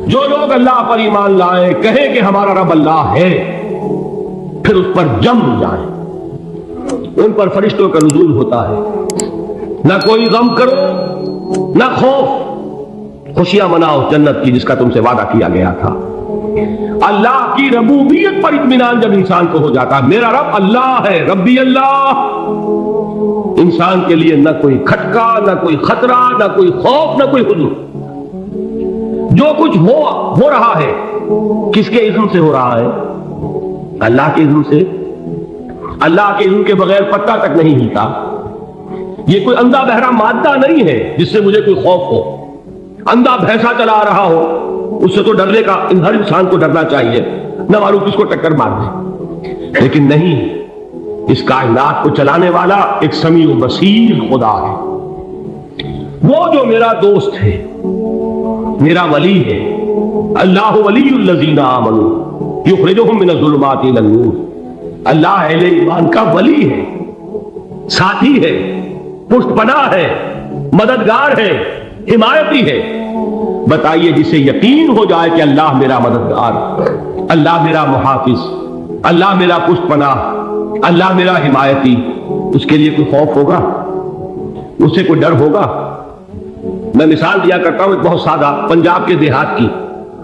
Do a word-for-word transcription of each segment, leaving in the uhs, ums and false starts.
جو لوگ اللہ پر ایمان لائیں کہیں کہ ہمارا رب اللہ ہے، پھر اس پر جم جائیں، ان پر فرشتوں کا نزول ہوتا ہے، نہ کوئی غم کرو نہ خوف، خوشیاں مناؤ جنت کی جس کا تم سے وعدہ کیا گیا تھا۔ اللہ کی ربوبیت پر اطمینان جب انسان کو ہو جاتا ہے، میرا رب اللہ ہے، ربی اللہ، انسان کے لیے نہ کوئی کھٹکا، نہ کوئی خطرہ، نہ کوئی خوف، نہ کوئی حزن۔ جو کچھ ہو ہو رہا ہے کس کے اذن سے ہو رہا ہے؟ اللہ کے اذن سے۔ اللہ کے اذن کے بغیر پتہ تک نہیں ہلتا۔ یہ کوئی اندھا بہرا مادہ نہیں ہے جس سے مجھے کوئی خوف ہو۔ اندھا بھینسا چلا رہا ہو اس سے تو ڈرنے کا ہر انسان کو ڈرنا چاہیے، نہ معلوم کس کو ٹکر مار دے، لیکن نہیں، اس کائنات کو چلانے والا ایک سمیع و بصیر خدا ہے۔ وہ جو میرا دوست ہے، میرا ولی ہے، اللہ ولی الذین آمنوا یخرجہم من الظلمات الی النور، اللہ اہل ایمان کا ولی ہے، ساتھی ہے، پشت پناہ ہے، مددگار ہے، حمایتی ہے۔ بتائیے جسے یقین ہو جائے کہ اللہ میرا مددگار، اللہ میرا محافظ، اللہ میرا پشت پناہ، اللہ میرا حمایتی، اس کے لیے کوئی خوف ہوگا؟ اسے کوئی ڈر ہوگا؟ میں مثال دیا کرتا ہوں ایک بہت سادہ، پنجاب کے دیہات کی۔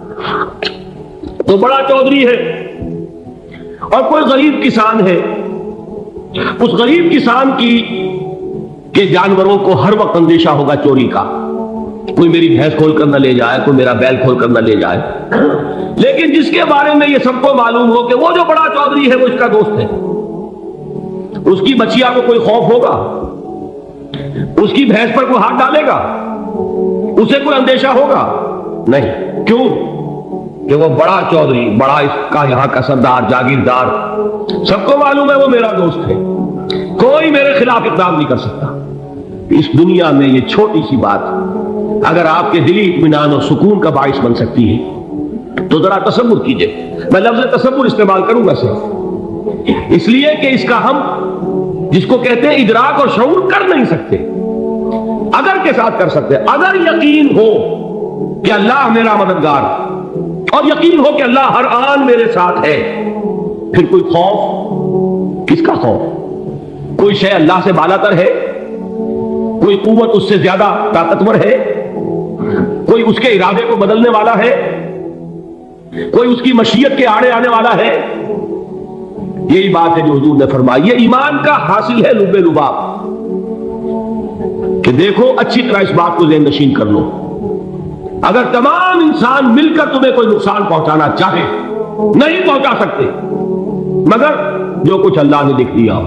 تو بڑا چودھری ہے اور کوئی غریب کسان ہے، اس غریب کسان کی کہ جانوروں کو ہر وقت اندیشہ ہوگا چوری کا، کوئی میری بھینس کھول کر نہ لے جائے، کوئی میرا بیل کھول کر نہ لے جائے۔ لیکن جس کے بارے میں یہ سب کو معلوم ہو کہ وہ جو بڑا چودھری ہے وہ اس کا دوست ہے، اس کی بچیا کو کوئی خوف ہوگا؟ اس کی بھینس پر کوئی ہاتھ ڈالے گا؟ اسے کوئی اندیشہ ہوگا؟ نہیں۔ کیوں؟ کہ وہ بڑا چودھری، بڑا اس کا یہاں کا سردار، جاگیردار، سب کو معلوم ہے وہ میرا دوست ہے، کوئی میرے خلاف اقدام نہیں کر سکتا۔ اس دنیا میں یہ چھوٹی سی بات اگر آپ کے دلی اطمینان اور سکون کا باعث بن سکتی ہے تو ذرا تصور کیجئے۔ میں لفظ تصور استعمال کروں گا صرف اس لیے کہ اس کا ہم جس کو کہتے ہیں ادراک اور شعور کر نہیں سکتے، اگر کے ساتھ کر سکتے۔ اگر یقین ہو کہ اللہ میرا مددگار اور یقین ہو کہ اللہ ہر آن میرے ساتھ ہے، پھر کوئی خوف؟ کس کا خوف؟ کوئی شے اللہ سے بالا تر ہے؟ کوئی قوت اس سے زیادہ طاقتور ہے؟ کوئی اس کے ارادے کو بدلنے والا ہے؟ کوئی اس کی مشیت کے آڑے آنے والا ہے؟ یہی بات ہے جو حضور نے فرمائی، یہ ایمان کا حاصل ہے لب لباب، کہ دیکھو اچھی طرح اس بات کو ذہن نشین کر لو، اگر تمام انسان مل کر تمہیں کوئی نقصان پہنچانا چاہے نہیں پہنچا سکتے مگر جو کچھ اللہ نے لکھ دیا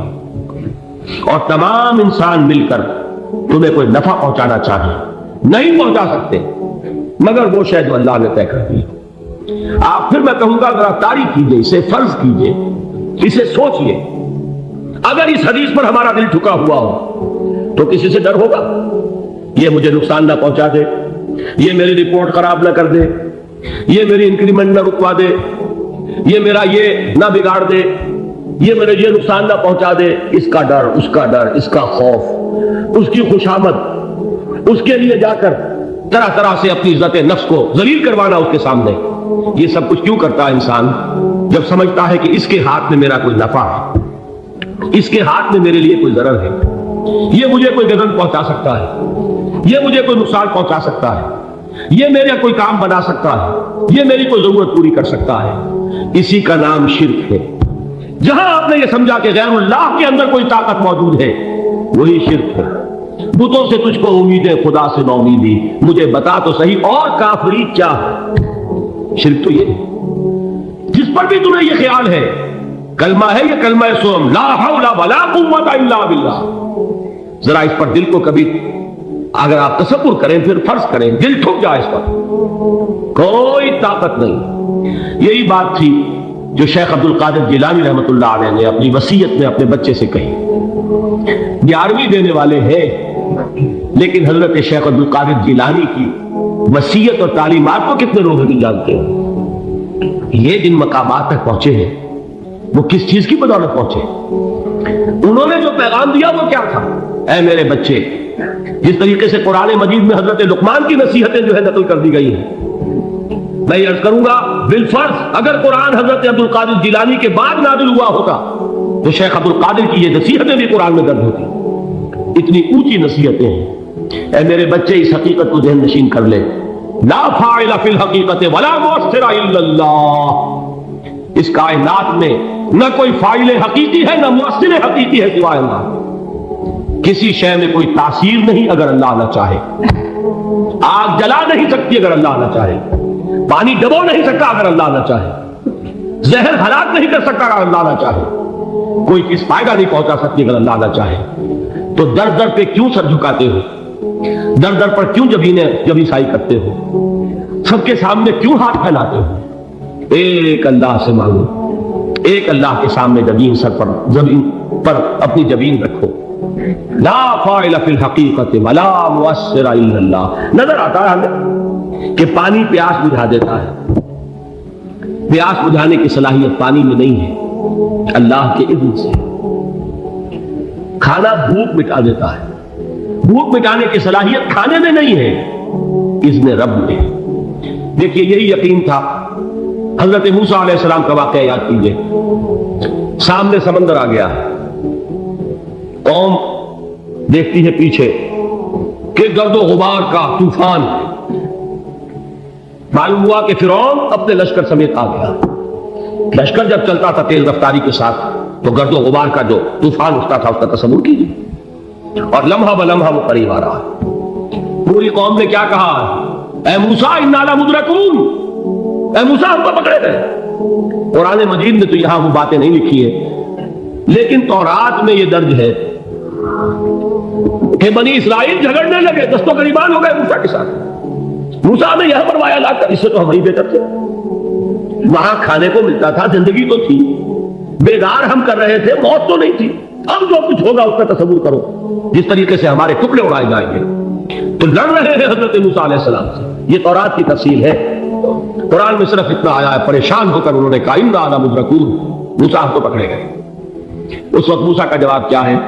ہو، اور تمام انسان مل کر تمہیں کوئی نفع پہنچانا چاہے نہیں پہنچا سکتے مگر وہ شے جو اللہ نے طے کر دی۔ آپ پھر میں کہوں گا ذرا تاریخ کیجئے، اسے فرض کیجئے، اسے سوچئے، اگر اس حدیث پر ہمارا دل ٹھکا ہوا ہو تو کسی سے ڈر ہوگا؟ یہ مجھے نقصان نہ پہنچا دے، یہ میری رپورٹ خراب نہ کر دے، یہ میری انکریمنٹ نہ رکوا دے، یہ میرا یہ نہ بگاڑ دے، یہ میرے یہ نقصان نہ پہنچا دے، اس کا ڈر، اس کا ڈر، اس کا خوف، اس کی خوشامد، اس کے لیے جا کر طرح طرح سے اپنی عزت نفس کو ذلیل کروانا اس کے سامنے۔ یہ سب کچھ کیوں کرتا ہے انسان؟ جب سمجھتا ہے کہ اس کے ہاتھ میں میرا کوئی نفع ہے، اس کے ہاتھ میں میرے لیے کوئی ضرر ہے، یہ مجھے کوئی گزن پہنچا سکتا ہے، یہ مجھے کوئی نقصان پہنچا سکتا ہے، یہ میرا کوئی کام بنا سکتا ہے، یہ میری کوئی ضرورت پوری کر سکتا ہے، اسی کا نام شرک ہے۔ جہاں آپ نے یہ سمجھا کہ غیر اللہ کے اندر کوئی طاقت موجود ہے وہی شرک ہے۔ بتوں سے تجھ کو امید ہے، خدا سے نو امیدی، مجھے بتا تو صحیح اور کافری کیا ہے؟ شرک تو یہ جس پر بھی تمہیں یہ خیال ہے، کلمہ ہے یہ کلمہ سوم، لا حول ولا قوت الا باللہ، ذرا اس پر دل کو کبھی اگر آپ تصور کریں، پھر فرض کریں، دل ٹھک جائے اس پر، کوئی طاقت نہیں۔ یہی بات تھی جو شیخ عبد القادر جیلانی رحمۃ اللہ علیہ نے اپنی وصیت میں اپنے بچے سے کہی۔ گیارہویں دینے والے ہیں لیکن حضرت شیخ عبد القادر جیلانی کی وصیت اور تعلیمات کو کتنے لوگ نہیں جانتے ہیں۔ یہ جن مقامات تک پہنچے ہیں وہ کس چیز کی بدولت پہنچے؟ انہوں نے جو پیغام دیا وہ کیا تھا؟ اے میرے بچے، جس طریقے سے قرآن مجید میں حضرت لقمان کی نصیحتیں جو ہے نقل کر دی گئی ہیں، میں یہ عرض کروں گا بالفرض اگر قرآن حضرت عبد القادر جیلانی کے بعد نازل ہوا ہوتا تو شیخ عبد القادر کی یہ نصیحتیں بھی قرآن میں درج ہوتی. اتنی اونچی نصیحتیں ہیں. اے میرے بچے اس حقیقت کو ذہن نشین کر لے, لا فاعل فی الحقیقت ولا مؤثر الا اللہ. اس کائنات میں نہ کوئی فاعل حقیقی ہے نہ مؤثر حقیقی ہے سوائے اللہ. کسی شے میں کوئی تاثیر نہیں اگر اللہ نہ چاہے. آگ جلا نہیں سکتی اگر اللہ نہ چاہے. پانی ڈبو نہیں سکتا اگر اللہ نہ چاہے. زہر ہلاک نہیں کر سکتا اگر اللہ نہ چاہے. کوئی کس فائدہ نہیں پہنچا سکتی اگر اللہ نہ چاہے. تو در در پہ کیوں سر جھکاتے ہو؟ در در پر کیوں جبینیں جبیسائی کرتے ہو؟ سب کے سامنے کیوں ہاتھ پھیلاتے ہو؟ ایک اللہ سے مانگو, ایک اللہ کے سامنے جبین سر پر زمین پر اپنی جبین رکھو. لا فاعل فی الحقیقت ولا مؤثر الا اللہ. نظر آتا ہے ہمیں کہ پانی پیاس بجھا دیتا ہے. پیاس بجھانے کی صلاحیت پانی میں نہیں ہے, اللہ کے اذن سے. کھانا بھوک مٹا دیتا ہے, بھوک مٹانے کی صلاحیت کھانے میں نہیں ہے, اذن رب میں. دیکھیے یہی یقین تھا. حضرت موسیٰ علیہ السلام کا واقعہ یاد کیجئے. سامنے سمندر آ گیا, قوم دیکھتی ہے پیچھے کہ گرد و غبار کا طوفان ہے. معلوم ہوا کہ فرعون اپنے لشکر سمیت آ گیا. لشکر جب چلتا تھا تیز رفتاری کے ساتھ تو گرد و غبار کا جو طوفان اٹھتا تھا اس کا تصور کیجیے. اور لمحہ بلمحہ وہ قریب آ رہا ہے. پوری قوم نے کیا کہا؟ اے موسیٰ انا لمدرکون, اے موسیٰ ہم کو پکڑے گئے. قرآن مجید میں تو یہاں وہ باتیں نہیں لکھی ہے, لیکن تورات میں یہ درج ہے کہ بنی اسرائیل جھگڑنے لگے, دست و گریبان ہو گئے موسیٰ کے ساتھ. موسیٰ نے یہ فرمایا لا کر, اس سے تو ہم ہی بہتر تھے. وہاں کھانے کو ملتا تھا, زندگی تو تھی, بیگار ہم کر رہے تھے, موت تو نہیں تھی. اب جو کچھ ہوگا اس کا تصور کرو, جس طریقے سے ہمارے ٹکڑے اڑائے جائیں گے. تو لڑ رہے ہیں حضرت موسیٰ علیہ السلام سے. یہ تورات کی تفصیل ہے. قرآن میں صرف اتنا آیا ہے, پریشان ہو کر انہوں نے کہا انا لمدرکون, موسیٰ ہم کو پکڑے گئے. اس وقت موسیٰ کا جواب کیا ہے؟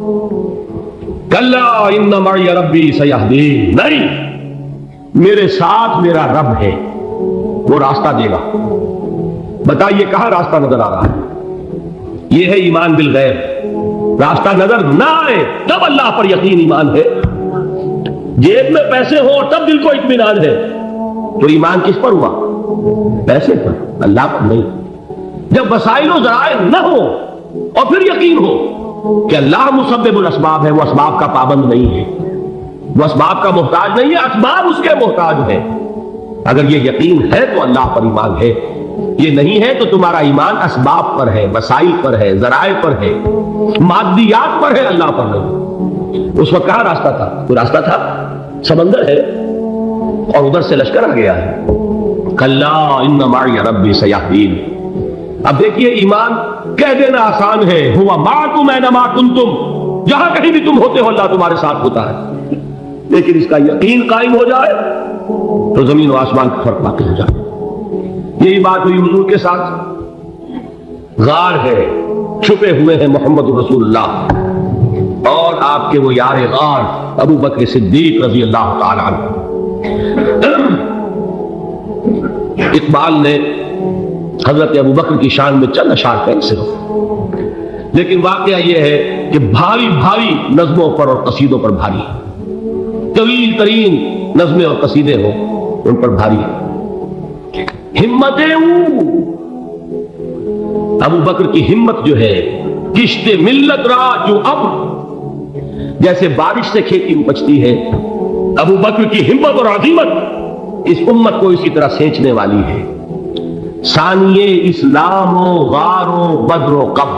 کلا ان معی ربی سیہدین. نہیں, میرے ساتھ میرا رب ہے, وہ راستہ دے گا. بتائیے کہاں راستہ نظر آ رہا ہے؟ یہ ہے ایمان بالغیب. راستہ نظر نہ آئے تب اللہ پر یقین ایمان ہے. جیب میں پیسے ہو تب دل کو اطمینان ہے. تو ایمان کس پر ہوا؟ پیسے پر, اللہ پر نہیں. جب وسائل و ذرائع نہ ہو اور پھر یقین ہو کہ اللہ مسبب الاسباب ہے, وہ اسباب کا پابند نہیں ہے, وہ اسباب کا محتاج نہیں ہے, اسباب اس کے محتاج ہے. اگر یہ یقین ہے تو اللہ پر ایمان ہے. یہ نہیں ہے تو تمہارا ایمان اسباب پر ہے, وسائل پر ہے, ذرائع پر ہے, مادیات پر ہے, اللہ پر نہیں. اس وقت کہاں راستہ تھا؟ وہ راستہ تھا سمندر ہے اور ادھر سے لشکر آ گیا ہے. کلا ان معی ربی سیہدین. اب دیکھیے ایمان کہہ دینا آسان ہے, ہوا معکم اینما کنتم, جہاں کہیں بھی تم ہوتے ہو اللہ تمہارے ساتھ ہوتا ہے. لیکن اس کا یقین قائم ہو جائے تو زمین و آسمان کا فرق واقع ہو جائے. یہی بات ہوئی حضور کے ساتھ. غار ہے, چھپے ہوئے ہیں محمد رسول اللہ اور آپ کے وہ یار غار ابو بکر صدیق رضی اللہ تعالی عنہ. اقبال نے حضرت ابو بکر کی شان میں چند اشعار کہیں سے ہو, لیکن واقعہ یہ ہے کہ بھاری بھاری نظموں پر اور قصیدوں پر بھاری, طویل ترین نظمیں اور قصیدے ہو ان پر بھاری. ہمتیں ابو بکر کی ہمت جو ہے, کشت ملت را جو اب, جیسے بارش سے کھیتی اپجتی ہے, ابو بکر کی ہمت اور عظیمت اس امت کو اسی طرح سینچنے والی ہے. ثانیے اسلام و غار و بدر و قب,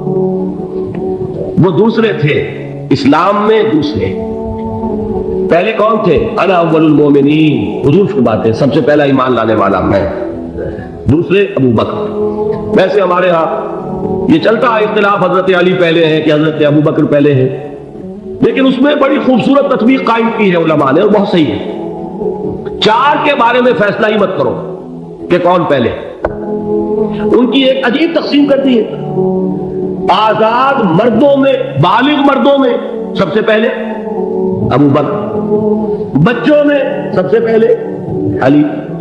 وہ دوسرے تھے اسلام میں, دوسرے پہلے کون تھے؟ انا اول المومنین, حضور فرماتے ہیں سب سے پہلا ایمان لانے والا میں. دوسرے ابو بکر. ویسے ہمارے ہاں یہ چلتا ہے اختلاف, حضرت علی پہلے ہیں کہ حضرت ابو بکر پہلے ہیں, لیکن اس میں بڑی خوبصورت تطبیق قائم کی ہے علماء نے, اور بہت صحیح ہے. چار کے بارے میں فیصلہ ہی مت کرو کہ کون پہلے. ان کی ایک عجیب تقسیم کر دی ہے. آزاد مردوں میں, بالغ مردوں میں سب سے پہلے ابو بکر, بچوں میں سب سے پہلے علی,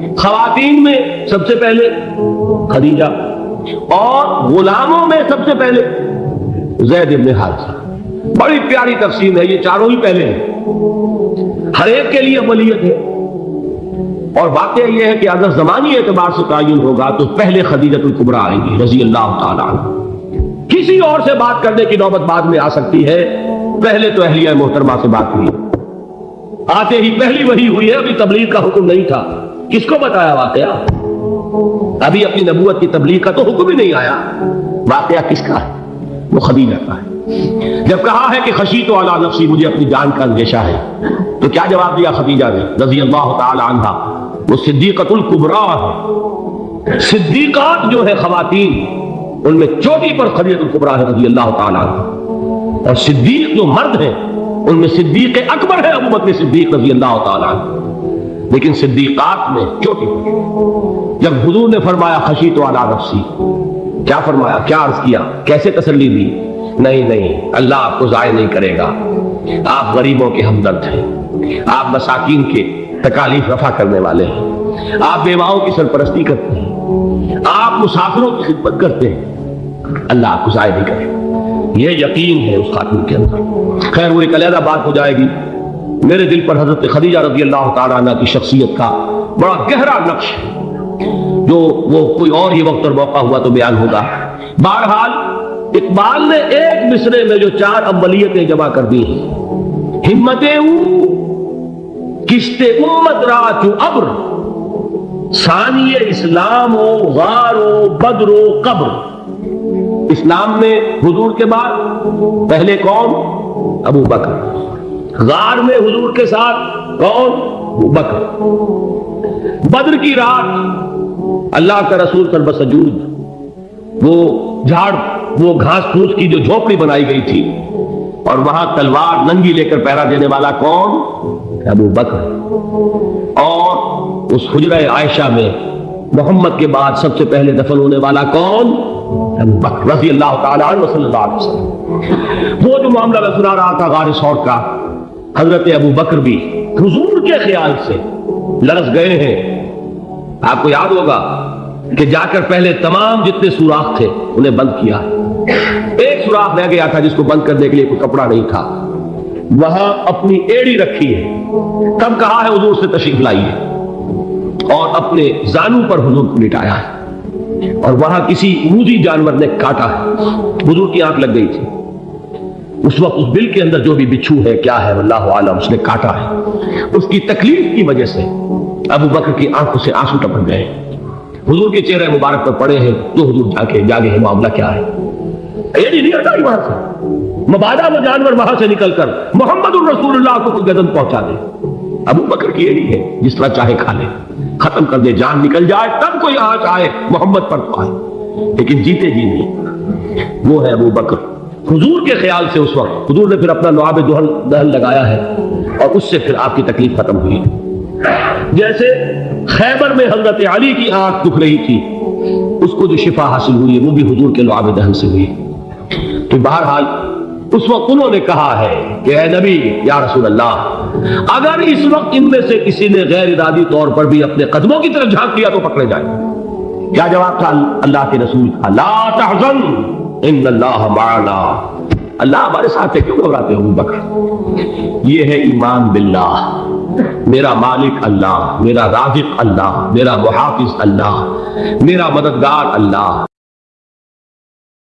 خواتین میں سب سے پہلے خدیجہ، اور غلاموں میں سب سے پہلے زید بن حارثہ۔ بڑی پیاری تقسیم ہے، یہ چاروں ہی پہلے ہیں، ہر ایک کے لیے اولیت ہے۔ اور واقعہ یہ ہے کہ اگر زمانی اعتبار سے تعین ہوگا تو پہلے خدیجۃ الکبریٰ آئیں گی رضی اللہ تعالیٰ عنہ۔ کسی اور سے بات کرنے کی نوبت بعد میں آ سکتی ہے، پہلے تو اہلیہ محترمہ سے بات ہوئی، آتے ہی پہلی وحی ہوئی ہے، ابھی تبلیغ کا حکم نہیں تھا۔ کس کو بتایا واقعہ؟ ابھی اپنی نبوت کی تبلیغ کا تو حکم ہی نہیں آیا۔ واقعہ کس کا ہے؟ وہ خدیجہ کا ہے۔ جب کہا ہے کہ خشیت علی نفسی، مجھے اپنی جان کا اندیشہ ہے، تو کیا جواب دیا خدیجہ نے رضی اللہ تعالی عنہا؟ وہ صدیقۃ الکبریٰ ہے۔ صدیقات جو ہے خواتین، ان میں چوٹی پر خدیجۃ الکبریٰ ہے رضی اللہ تعالی عنہ، اور صدیق جو مرد ہیں ان میں صدیق اکبر ہے ابو بکر صدیق رضی اللہ تعالی عنہ، لیکن صدیقات میں چوٹی پر۔ جب حضور نے فرمایا خشیت علی نفسی، کیا فرمایا، کیا عرض کیا، کیسے تسلی دی؟ نہیں نہیں، اللہ آپ کو ضائع نہیں کرے گا، آپ غریبوں کے ہمدرد ہیں، آپ مساکین کے تکالیف رفع کرنے والے ہیں، آپ بیواؤں کی سرپرستی کرتے ہیں، آپ مسافروں کی خدمت کرتے ہیں، اللہ آپ کو ضائع نہیں کرے گا۔ یہ یقین ہے اس خاتون کے اندر۔ خیر وہ ایک علیحدہ بات ہو جائے گی۔ میرے دل پر حضرت خدیجہ رضی اللہ تعالیٰ عنہ کی شخصیت کا بڑا گہرا نقش ہے، جو وہ کوئی اور ہی وقت اور موقع ہوا تو بیان ہوگا۔ بہرحال اقبال نے ایک مصرے میں جو چار اولیتیں جمع کر دی ہیں، ہمتیں او کشت امت را چو ابر، ثانی اسلام و غار و بدر و قبر۔ اسلام میں حضور کے بعد پہلے کون؟ ابو بکر۔ غار میں حضور کے ساتھ کون؟ ابو بکر۔ بدر کی رات اللہ کا رسول سر بسجود، وہ جھاڑ وہ گھاس پھوس کی جو جھوپڑی بنائی گئی تھی، اور وہاں تلوار ننگی لے کر پہرا دینے والا کون؟ ابو بکر۔ اور اس حجرہ عائشہ میں محمد کے بعد سب سے پہلے دفن ہونے والا کون؟ ابو بکر رضی اللہ تعالیٰ عنہ صلی اللہ علیہ وسلم۔ وہ جو معاملہ میں سنا رہا تھا غار ثور کا، حضرت ابو بکر بھی حضور کے خیال سے لرز گئے ہیں۔ آپ کو یاد ہوگا کہ جا کر پہلے تمام جتنے سوراخ تھے انہیں بند کیا، ایک سوراخ رہ گیا تھا جس کو بند کرنے کے لیے کوئی کپڑا نہیں تھا، وہاں اپنی ایڑی رکھی ہے، تب کہا ہے حضور سے تشریف لائیے، اور اپنے زانو پر حضور کو لٹایا ہے، اور وہاں کسی موذی جانور نے کاٹا ہے، حضور کی آنکھ لگ گئی تھی، اس وقت اس بل کے اندر جو بھی بچھو ہے کیا ہے واللہ عالم، اس نے کاٹا ہے، اس کی تکلیف کی وجہ سے ابو بکر کی آنکھوں سے آنسو ٹپک گئے، حضور کے چہرے مبارک پر پڑے ہیں، تو حضور جا کے جاگے ہیں معاملہ کیا ہے؟ ایڑی نہیں ہٹائی وہاں سے، مبادا وہ جانور وہاں سے نکل کر محمد الرسول اللہ کو کوئی گدن پہنچا دے، ابو بکر کی ایڑی ہے، جس طرح چاہے کھا لے، ختم کر دے، جان نکل جائے تب کوئی آنچ آئے محمد پر تو آئے، لیکن جیتے جی نہیں۔ وہ ہے ابو بکر حضور کے خیال سے۔ اس وقت حضور نے پھر اپنا لعاب دہن دہن لگایا ہے، اور اس سے پھر آپ کی تکلیف ختم ہوئی۔ جیسے خیبر میں حضرت علی کی آنکھ دکھ رہی تھی، اس کو جو شفا حاصل ہوئی وہ بھی حضور کے لعاب دہن سے ہوئی۔ تو بہرحال اس وقت انہوں نے کہا ہے کہ اے نبی یا رسول اللہ، اگر اس وقت ان میں سے کسی نے غیر ارادی طور پر بھی اپنے قدموں کی طرف جھانک لیا تو پکڑے جائیں۔ کیا جواب تھا اللہ کے رسول کا؟ لا تحزن ان اللہ معنا، اللہ ہمارے ساتھ ہے، کیوں گھبراتے ہو بکر؟ یہ ہے ایمان باللہ، میرا مالک اللہ، میرا رازق اللہ، میرا محافظ اللہ، میرا مددگار اللہ۔